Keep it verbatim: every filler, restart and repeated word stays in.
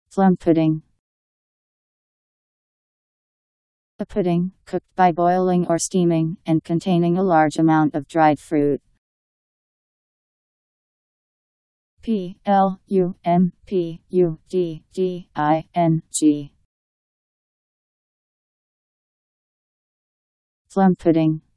Plum pudding. A pudding, cooked by boiling or steaming, and containing a large amount of dried fruit. P L U M P U D D I N G. Plum pudding.